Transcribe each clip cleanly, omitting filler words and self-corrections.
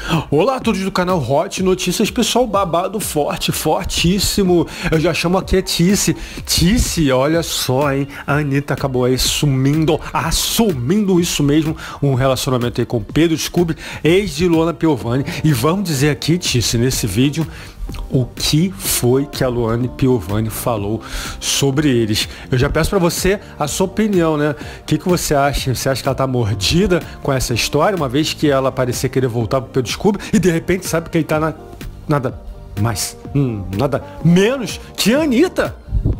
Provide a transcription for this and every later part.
Olá a todos do canal Hot Notícias, pessoal, babado forte, fortíssimo. Eu já chamo aqui a Tice. Tice, olha só, hein? A Anitta acabou aí assumindo isso mesmo, um relacionamento aí com Pedro Scooby, ex de Luana Piovani. E vamos dizer aqui, Tice, nesse vídeo, o que foi que a Luana Piovani falou sobre eles. Eu já peço pra você a sua opinião, né? O que você acha? Você acha que ela tá mordida com essa história, uma vez que ela parecia querer voltar pro Pedro Scooby e de repente sabe que ele tá nada mais, nada menos que a Anitta?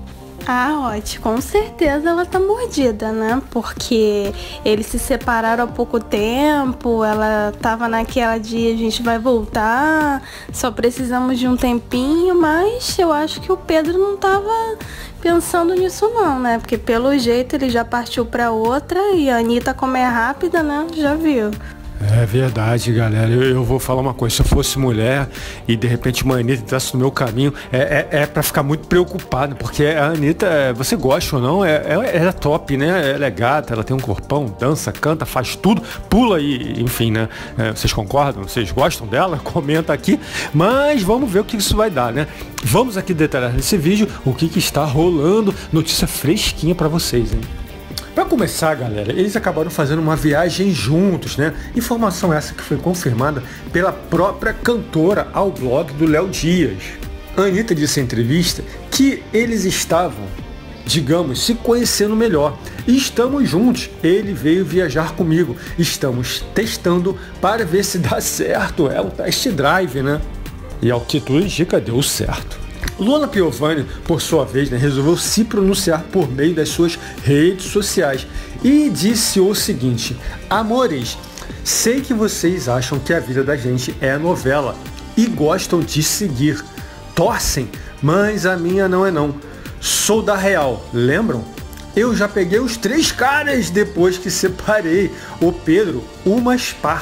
Ah, Hot, com certeza ela tá mordida, né? Porque eles se separaram há pouco tempo, ela tava naquela de a gente vai voltar, só precisamos de um tempinho, mas eu acho que o Pedro não tava pensando nisso não, né? Porque pelo jeito ele já partiu pra outra e a Anitta, como é rápida, né? Já viu. É verdade, galera. Eu vou falar uma coisa. Se eu fosse mulher e de repente uma Anitta entrasse no meu caminho, é pra ficar muito preocupado, porque a Anitta, você gosta ou não, ela é top, né? Ela é gata, ela tem um corpão, dança, canta, faz tudo, pula e enfim, né? Vocês concordam? Vocês gostam dela? Comenta aqui. Mas vamos ver o que isso vai dar, né? Vamos aqui detalhar nesse vídeo o que está rolando. Notícia fresquinha pra vocês, hein? Para começar, galera, eles acabaram fazendo uma viagem juntos, né? Informação essa que foi confirmada pela própria cantora ao blog do Léo Dias. A Anitta disse em entrevista que eles estavam, digamos, se conhecendo melhor. E estamos juntos, ele veio viajar comigo. Estamos testando para ver se dá certo. É um test drive, né? E ao que tudo indica, deu certo. Luana Piovani, por sua vez, né, resolveu se pronunciar por meio das suas redes sociais e disse o seguinte: amores, sei que vocês acham que a vida da gente é novela e gostam de seguir, torcem, mas a minha não é não. Sou da real, lembram? Eu já peguei os 3 caras depois que separei. O Pedro, umas par,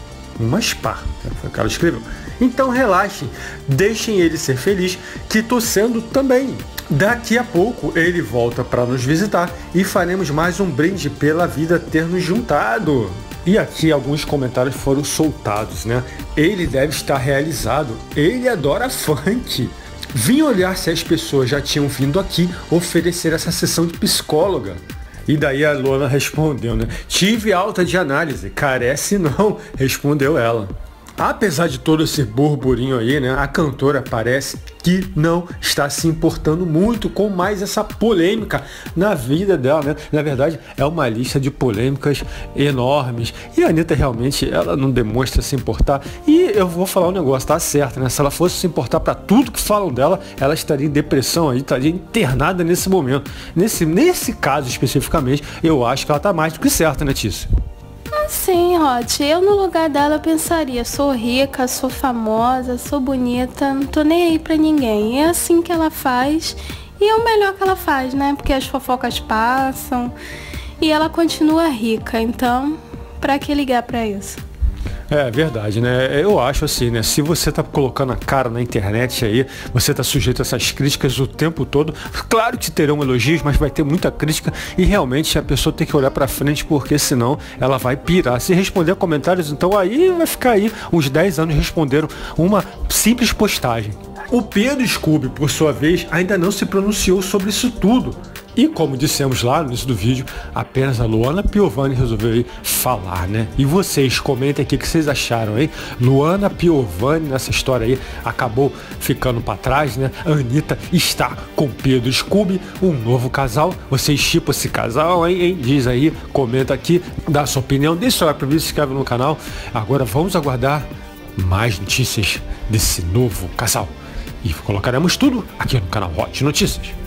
foi o que ela escreveu. Então relaxem, deixem ele ser feliz, que tô sendo também. Daqui a pouco ele volta para nos visitar e faremos mais um brinde pela vida ter nos juntado. E aqui alguns comentários foram soltados, né? Ele deve estar realizado, ele adora funk. Vim olhar se as pessoas já tinham vindo aqui oferecer essa sessão de psicóloga. E daí a Luana respondeu, né? Tive alta de análise, carece não, respondeu ela. Apesar de todo esse burburinho aí, né, a cantora parece que não está se importando muito com mais essa polêmica na vida dela, né? Na verdade, é uma lista de polêmicas enormes. E a Anitta realmente, ela não demonstra se importar. E eu vou falar um negócio, tá certo, né? Se ela fosse se importar para tudo que falam dela, ela estaria em depressão aí, estaria internada nesse momento. Nesse caso especificamente, eu acho que ela tá mais do que certa, né, Tícia? Sim, Hot, eu no lugar dela pensaria, sou rica, sou famosa, sou bonita, não tô nem aí pra ninguém. É assim que ela faz e é o melhor que ela faz, né? Porque as fofocas passam e ela continua rica, então pra que ligar pra isso? É verdade, né? Eu acho assim, né? Se você tá colocando a cara na internet aí, você tá sujeito a essas críticas o tempo todo. Claro que terão elogios, mas vai ter muita crítica e realmente a pessoa tem que olhar pra frente, porque senão ela vai pirar. Se responder comentários, então aí vai ficar aí uns 10 anos respondendo uma simples postagem. O Pedro Scooby, por sua vez, ainda não se pronunciou sobre isso tudo. E como dissemos lá no início do vídeo, apenas a Luana Piovani resolveu aí falar, né? E vocês, comentem aqui o que vocês acharam, hein? Luana Piovani nessa história aí acabou ficando pra trás, né? A Anitta está com Pedro Scooby, um novo casal. Vocês chipam esse casal, hein? Diz aí, comenta aqui, dá sua opinião, deixa seu like pra mim, se inscreve no canal. Agora vamos aguardar mais notícias desse novo casal. E colocaremos tudo aqui no canal Hot Notícias.